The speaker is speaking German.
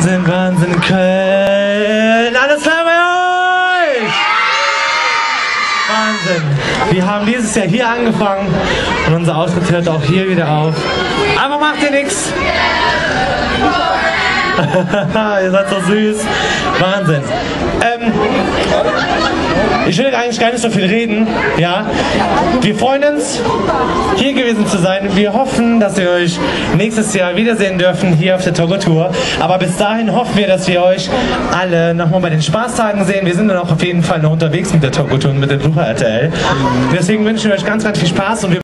Wahnsinn, Wahnsinn in Köln. Alles klar bei euch? Wahnsinn. Wir haben dieses Jahr hier angefangen und unser Auftritt hört auch hier wieder auf. Aber macht ihr nichts. Ihr seid so süß. Wahnsinn. Ich will eigentlich gar nicht so viel reden. Ja? Wir freuen uns, hier gewesen zu sein. Wir hoffen, dass wir euch nächstes Jahr wiedersehen dürfen hier auf der Togo Tour. Aber bis dahin hoffen wir, dass wir euch alle nochmal bei den Spaßtagen sehen. Wir sind dann auch auf jeden Fall noch unterwegs mit der Togo Tour und mit der Super RTL. Deswegen wünschen wir euch ganz, ganz viel Spaß und wir